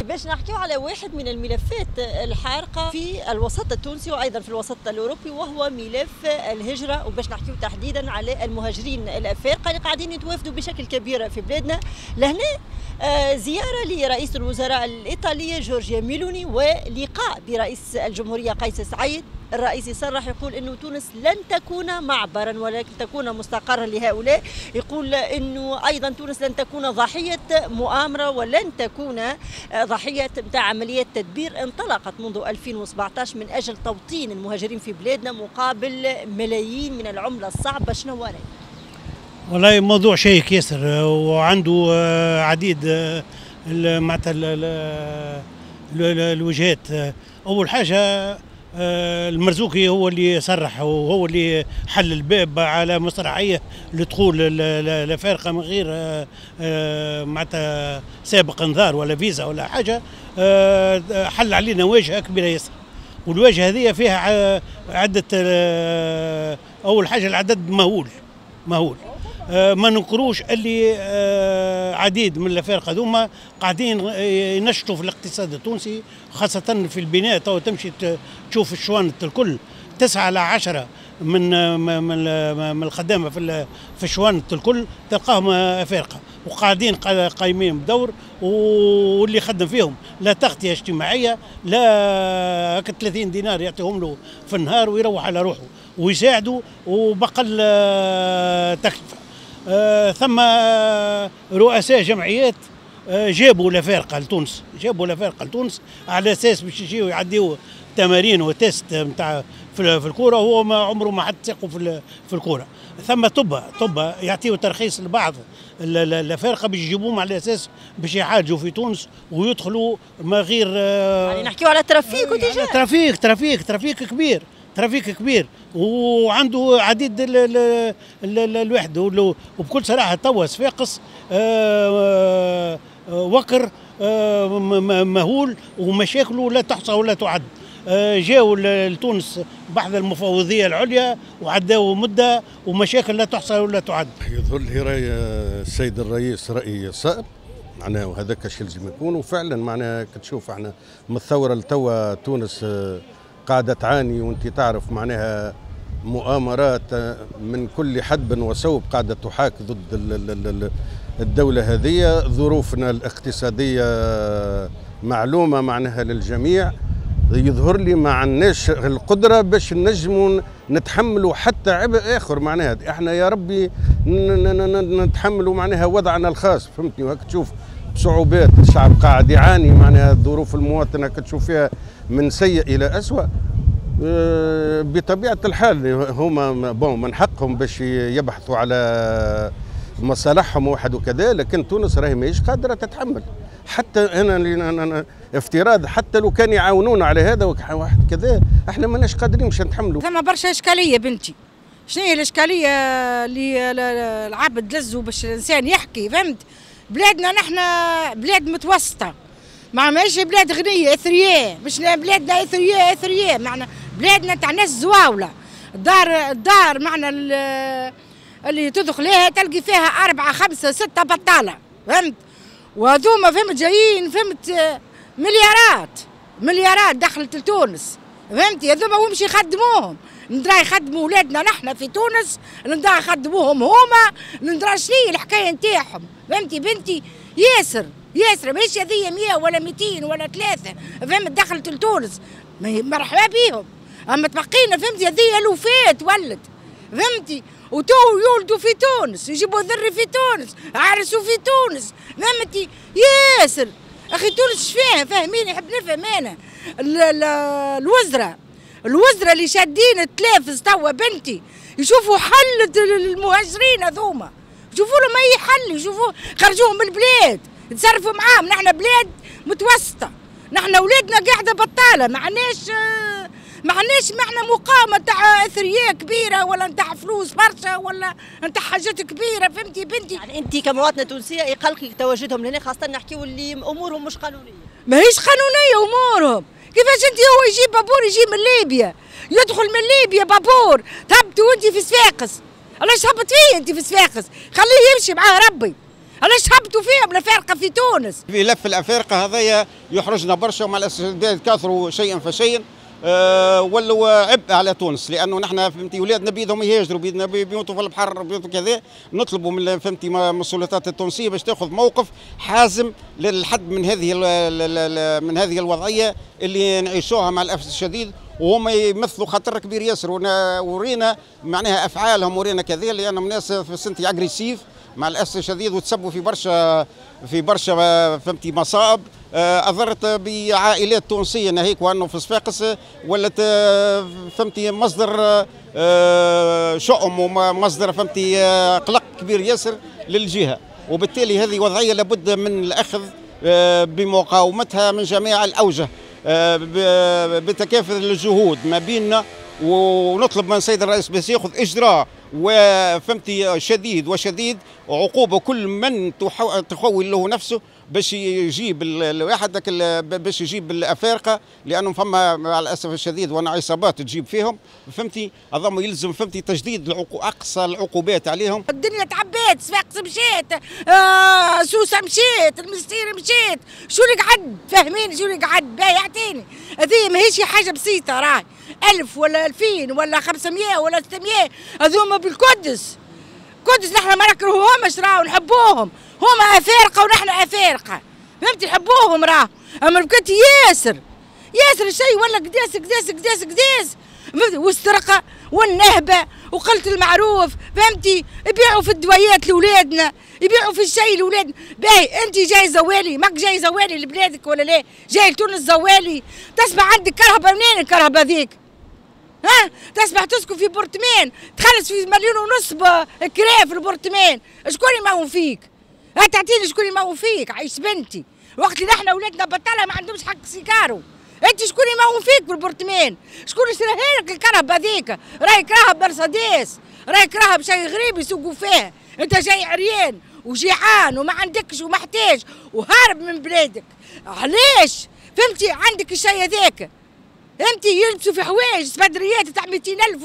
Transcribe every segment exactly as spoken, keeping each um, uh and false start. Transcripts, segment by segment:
باش نحكيو على واحد من الملفات الحارقة في الوسط التونسي وأيضا في الوسط الأوروبي، وهو ملف الهجرة، وباش نحكيو تحديدا على المهاجرين الأفارقة اللي قاعدين يتوافدوا بشكل كبير في بلادنا. لهنا زيارة لرئيس الوزراء الإيطالية جورجيا ميلوني ولقاء برئيس الجمهورية قيس سعيد. الرئيس يصرح يقول أنه تونس لن تكون معبرا ولكن تكون مستقرا لهؤلاء. يقول أنه أيضا تونس لن تكون ضحية مؤامرة ولن تكون ضحية متاع عمليات تدبير انطلقت منذ ألفين وسبعة عشر من أجل توطين المهاجرين في بلادنا مقابل ملايين من العملة الصعبة. شنو رأيك؟ والله موضوع شيق ياسر وعنده عديد معناتها الوجهات. أول حاجة المرزوقي هو اللي صرح وهو اللي حل الباب على مصراعيه لدخول الافارقه من غير معناتها سابق انذار ولا فيزا ولا حاجه. حل علينا واجهه كبيره ياسر، والواجهه هذه فيها عده. اول حاجه العدد مهول مهول ما ننكروش اللي عديد من الافارقه هذوما قاعدين ينشطوا في الاقتصاد التونسي، خاصه في البناء. تو تمشي تشوف الشوانت الكل تسعة على عشرة من من الخدامه في في الشوانت الكل تلقاهم افارقه، وقاعدين قايمين بدور، واللي يخدم فيهم لا تغطيه اجتماعيه لا ثلاثين دينار يعطيهم له في النهار ويروح على روحه ويساعدوا وبقل تكلفه. آه ثم آه رؤساء جمعيات آه جابوا الافارقه لتونس، جابوا الافارقه لتونس على اساس باش يجيو يعديوا تمارين وتيست نتاع في, في الكوره، وهو ما عمره ما حد ساقوا في في الكوره. ثم طب طب يعطيوا ترخيص لبعض الافارقه باش يجيبوهم على اساس باش يحاجوا في تونس ويدخلوا ما غير آه يعني نحكيو على ترافيك وتجاره. ترافيك ترافيك ترافيك كبير ترافيك كبير وعنده عديد ال ال ال ال الوحد. وبكل صراحه توا صفاقس آه وكر آه مهول ومشاكله لا تحصى ولا تعد. آه جاوا لتونس بحث المفوضيه العليا وعداوا مده ومشاكل لا تحصى ولا تعد. يظهر لي راي السيد الرئيس راي صائب معناها، وهذاك الشيء لازم يكون. وفعلا معناها كتشوف احنا من الثوره لتوا تونس آه قاعدة تعاني، وانت تعرف معناها مؤامرات من كل حدب وصوب قاعدة تحاك ضد الدولة هذه. ظروفنا الاقتصادية معلومة معناها للجميع. يظهر لي ما عندناش القدرة باش نجموا نتحملوا حتى عبء آخر معناها. احنا يا ربي نتحملوا معناها وضعنا الخاص، فهمتني. وهك تشوف بصعوبات الشعب قاعد يعاني معناها. ظروف المواطنة كتشوف فيها من سيء إلى أسوأ. بطبيعة الحال هما بون من حقهم باش يبحثوا على مصالحهم واحد وكذا، لكن تونس راهي ماهيش قادرة تتحمل. حتى أنا, أنا افتراض حتى لو كان يعاونونا على هذا واحد كذا احنا ماناش قادرين باش نتحملوا. ثم برشا إشكالية بنتي. شنو هي الإشكالية اللي العبد لزوا باش الإنسان يحكي؟ فهمت؟ بلادنا نحن بلاد متوسطة، مع ماشي بلاد غنية اثرياء، مش بلادنا اثرياء اثرياء، معنا بلادنا تاع ناس زواولة. الدار الدار معنا اللي تدخل لها تلقي فيها أربعة خمسة ستة بطالة، فهمت؟ وهذوما فهمت جايين فهمت مليارات مليارات دخلت لتونس، فهمتي؟ هذوما ويمشي يخدموهم، ندرا يخدموا ولادنا نحن في تونس، ندرا يخدموهم هما، ندرا شنو الحكاية نتاعهم، فهمتي بنتي؟ ياسر ياسر ماهيش هذيا مية ولا ميتين ولا ثلاثة، فهمت؟ دخلت لتونس مرحبا بيهم، اما تبقينا فهمتي هذيا الوفات ولد، فهمتي؟ وتو يولدوا في تونس، يجيبوا ذري في تونس، عرسوا في تونس، فهمتي؟ ياسر اخي تونس فاهم فاهمين يحب نفهم انا. الوزراء الوزراء اللي شادين التلافز توا بنتي يشوفوا حل للمهاجرين هذوما، يشوفوا لهم اي حل، يشوفوا خرجوهم من البلاد، يتصرفوا معاهم. نحن بلاد متوسطه، نحن اولادنا قاعده بطاله، ما عندناش ما عندناش معنا مقامه نتاع اثرياء كبيره ولا نتاع فلوس برشا ولا نتاع حاجات كبيره، فهمتي بنتي؟ يعني انت كمواطنه تونسيه يقلقك تواجدهم لهنا، خاصه نحكيو اللي امورهم مش قانونيه. ماهيش قانونيه امورهم، كيفاش انت هو يجيب بابور يجي من ليبيا، يدخل من ليبيا بابور، تهبطي وانت في صفاقس، علاش تهبط فيه انت في صفاقس؟ خليه يمشي معاه ربي، علاش تهبطي يهبطوا فيهم الافارقه في تونس. في لف الافارقه هذايا يحرجنا برشا، ومع الاسف كاثروا شيئا فشيئا. أه ولوا عبء على تونس، لانه نحن فهمتي ولادنا بيدهم يهاجروا، بيدنا بيموتوا في البحر، بيموتوا كذا. نطلبوا من فهمتي من السلطات التونسيه باش تاخذ موقف حازم للحد من هذه من هذه الوضعيه اللي نعيشوها مع الاسف الشديد. وهم يمثلوا خطر كبير ياسر، ورينا معناها افعالهم، ورينا كذا، لانهم ناس في سنتي اجريسيف مع الاسف الشديد، وتسبوا في برشا في برشا فهمتي مصائب اضرت بعائلات تونسيه ناهيك، وانه في صفاقس ولت فهمتي مصدر شؤم ومصدر فهمتي قلق كبير ياسر للجهه. وبالتالي هذه وضعيه لابد من الاخذ بمقاومتها من جميع الاوجه بتكافل الجهود ما بيننا، ونطلب من السيد الرئيس باش ياخذ اجراء وفهمتي شديد وشديد، وعقوبه كل من تخول له نفسه باش يجيب الواحد باش يجيب الافارقه، لانهم فما مع الاسف الشديد وانا عصابات تجيب فيهم فهمتي. اظن يلزم فهمتي تجديد العقو... اقصى العقوبات عليهم. الدنيا تعبيت، صفاقس مشيت، آه سوسه مشيت، المستير مشيت، شو اللي قعد فاهمين شو اللي قعد باهي يعطيني. هذه ماهيش حاجه بسيطه، راهي ألف ولا ألفين ولا خمسمية ولا ستمية، هذوما بالقدس. قدس نحن ما نكرهوهمش، راهو نحبوهم، هما افارقه ونحن افارقه، فهمتي نحبوهم راهو. اما بكت ياسر ياسر الشيء ولا قداس قداس قداس قداس، والسرقه والنهبه وقله المعروف، فهمتي. يبيعوا في الدويات لاولادنا، يبيعوا في الشيء لاولادنا. باهي انت جاي زوالي، ماك جاي زوالي لبلادك ولا لا؟ جاي لتونس زوالي؟ تسمع عندك كرهبه منين الكرهبه ذيك؟ ها تسمح تسكن في بورتمان تخلص في مليون ونص كراء في البورتمان، شكون يمون فيك؟ ها تعطيني شكون يمون فيك؟ عيش بنتي، وقت اللي احنا ولادنا بطاله ما عندهمش حق سيكارو، انت شكون يمون فيك في البورتمان؟ شكون يشريها لك الكرهبه هذيك؟ راهي كرهب مرسيدس، راهي كرهب شيء غريب يسوقوا فيه، انت جاي عريان وجيعان وما عندكش ومحتاج وهارب من بلادك، علاش؟ فهمتي عندك الشيء هذاك، فهمتي يلبسوا في حوايج سبادريات تاع مئتين ألف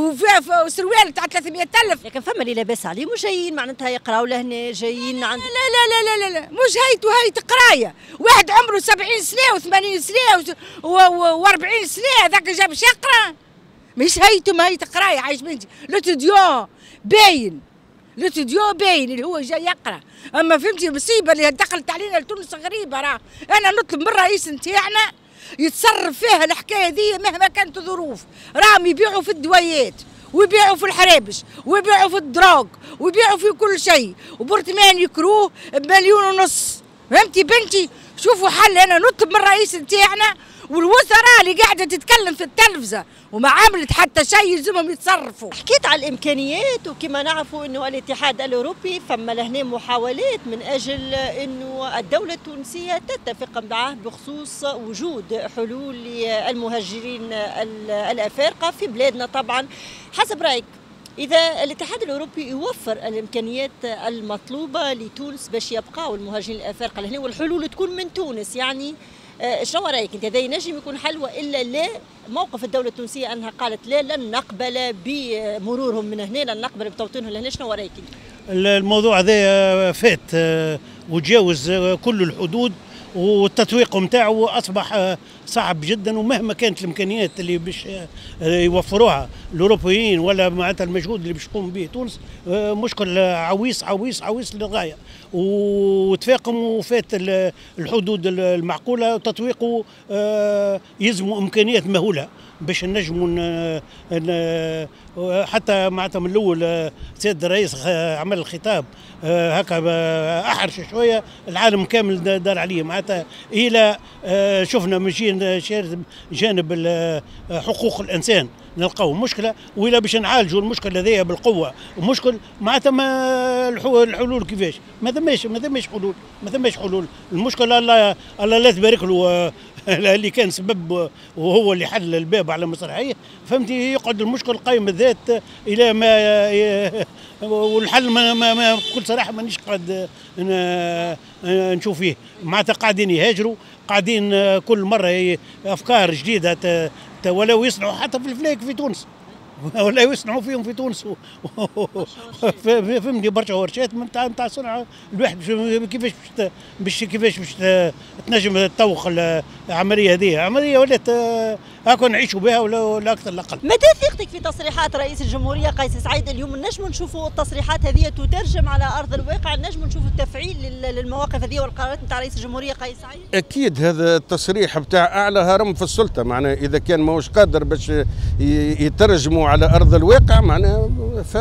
وسروال تاع ثلاثمية ألف. لكن فما اللي لاباس عليهم وجايين معناتها يقراوا لهنا، جايين عند لا لا لا لا لا لا مش هيت وهيت قرايه، واحد عمره سبعين سنه وثمانين سنه وأربعين سنه هذاك جا باش يقرا، مش هيت ما هيت قرايه عايش بنتي. لوتوديون باين، لوتوديون باين اللي هو جاي يقرا، اما فهمتي المصيبه اللي دخلت علينا لتونس غريبه. راه انا نطلب من الرئيس نتاعنا يتصرف فيها الحكايه ذي مهما كانت الظروف. راهم يبيعوا في الدويات ويبيعوا في الحرابش ويبيعوا في الدروغ ويبيعوا في كل شيء، وبرطمان يكروه بمليون ونص، فهمتي بنتي. شوفوا حل. انا نطلب من الرئيس نتاعنا والوزراء اللي قاعده تتكلم في التلفزه وما عملت حتى شيء يلزمهم يتصرفوا. حكيت على الامكانيات، وكما نعرفوا انه الاتحاد الاوروبي فما لهنا محاولات من اجل انه الدوله التونسيه تتفق معه بخصوص وجود حلول للمهاجرين الافارقه في بلادنا. طبعا حسب رايك اذا الاتحاد الاوروبي يوفر الامكانيات المطلوبه لتونس باش يبقاو المهاجرين الافارقه لهنا والحلول تكون من تونس، يعني شنو رايك انت؟ هذا ينجم يكون حل والا لا؟ موقف الدوله التونسيه انها قالت لا لن نقبل بمرورهم من هنا، لن نقبل بتوطينهم لهنا، شنو رايك؟ الموضوع هذا فات وتجاوز كل الحدود، والتتويق نتاعو اصبح صعب جدا، ومهما كانت الامكانيات اللي باش يوفروها الاوروبيين ولا معناتها المجهود اللي باش تقوم به تونس مشكل عويص عويص عويص للغايه، وتفاقم وفات الحدود المعقوله، وتطويقه يلزموا امكانيات مهوله باش نجموا حتى معناتها من الاول سيد الرئيس عمل الخطاب هكا احرش شويه، العالم كامل دار عليه معناتها الى شفنا ماشيين جانب حقوق الانسان نلقاو مشكله، وإلا باش نعالجوا المشكله هذيا بالقوه ومشكل معناتها ما الحلول كيفاش؟ ما ثماش ما ثماش حلول، ما ثماش حلول. المشكله الله الله لا تبارك له اللي كان سبب وهو اللي حل الباب على مسرحيه، فهمتي؟ يقعد المشكل قايم الذات الى ما والحل ما, ما, ما بكل صراحه مانيش قاعد نشوف فيه. معناتها قاعدين يهاجروا، قاعدين كل مره افكار جديده ولو يصنعوا حتى في الفلاك في تونس، ولا يصنعوا فيهم في تونس فهمني برشا ورشات نتاع نتاع صنع الواحد كيفاش باش كيفاش باش تنجم تطوق العمليه هذه عمليه ولات هاكا نعيشوا بها ولا اكثر لا اقل. مدى ثقتك في تصريحات رئيس الجمهوريه قيس سعيد اليوم؟ نجموا نشوفوا التصريحات هذه تترجم على ارض الواقع، نجموا نشوفوا التفعيل للمواقف هذه والقرارات نتاع رئيس الجمهوريه قيس سعيد؟ اكيد هذا التصريح بتاع اعلى هرم في السلطه، معناها اذا كان ماهوش قادر باش يترجموا على ارض الواقع معناها ف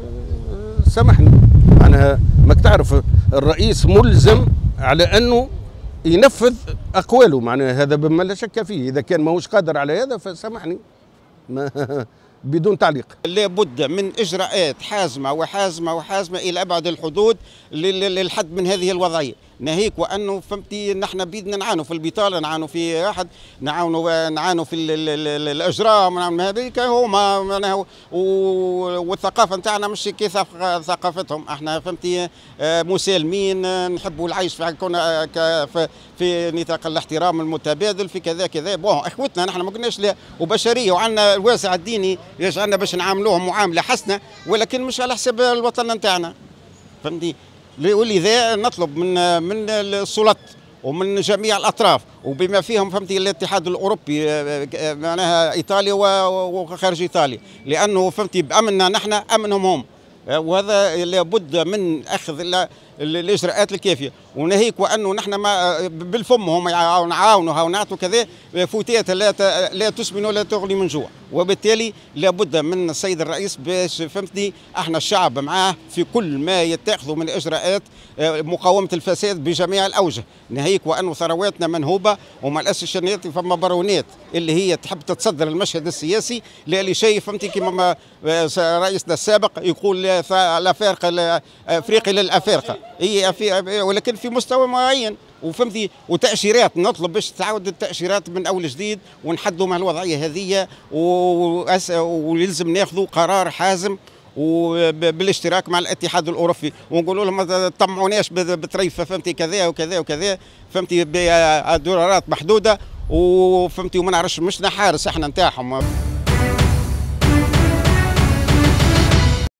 سامحني معناها ماك تعرف الرئيس ملزم على انه ينفذ اقواله، معناها هذا بما لا شك فيه، اذا كان ماهوش قادر على هذا فسامحني ما بدون تعليق. لابد من اجراءات حازمه وحازمه وحازمه الى ابعد الحدود للحد من هذه الوضعيه، ناهيك وانه فهمتي نحن بيدنا نعانوا في البطاله، نعانوا في واحد، نعانوا نعانوا في الاجرام، هذيك هما معناها والثقافه نتاعنا مش كي ثقافتهم، احنا فهمتي مسالمين، نحبوا العيش في في نطاق الاحترام المتبادل في كذا كذا، بون اخوتنا نحن ما قلناش لا، وبشريه وعندنا الواسع الديني يجعلنا باش نعاملوهم معامله حسنه، ولكن مش على حساب الوطن نتاعنا فهمتي. ولذا نطلب من من السلطات ومن جميع الاطراف وبما فيهم فهمتي الاتحاد الاوروبي معناها ايطاليا وخارج ايطاليا، لانه فهمتي بامننا نحن امنهم هم، وهذا لابد من اخذ الاجراءات الكافيه، وناهيك وانه نحن ما بالفم هم يعاونوا ونعطوا كذا فوتيات لا لا تسمن ولا تغني من جوع، وبالتالي لابد من السيد الرئيس باش فهمتني احنا الشعب معاه في كل ما يتخذوا من اجراءات مقاومه الفساد بجميع الاوجه، ناهيك وانه ثرواتنا منهوبه ومع الاسف الشديد فما برونات اللي هي تحب تتصدر المشهد السياسي، للي شيء فهمتي كما رئيسنا السابق يقول لا فارق افريقيا للافارقه، هي في ولكن في مستوى معين وفهمتي، وتأشيرات نطلب باش تعاود التأشيرات من أول جديد ونحدوا مع الوضعية هذه، ويلزم ناخذوا قرار حازم وبالاشتراك مع الاتحاد الأوروبي، ونقولوا لهم ما تطمعوناش بطريفة فهمتي كذا وكذا وكذا فهمتي بدولارات محدودة وفهمتي وما نعرفش مش نحارس احنا نتاعهم.